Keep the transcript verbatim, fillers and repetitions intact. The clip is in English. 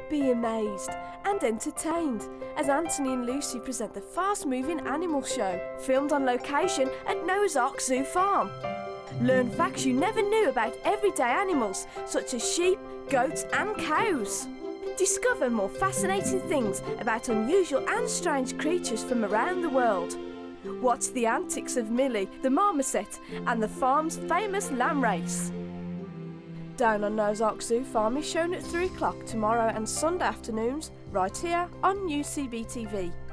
Be amazed and entertained as Anthony and Lucy present the fast-moving animal show, filmed on location at Noah's Ark Zoo Farm. Learn facts you never knew about everyday animals such as sheep, goats and cows. Discover more fascinating things about unusual and strange creatures from around the world. Watch the antics of Millie, the marmoset, and the farm's famous lamb race. Down on Noah's Ark Zoo Farm is shown at three o'clock tomorrow and Sunday afternoons, right here on U C B T V.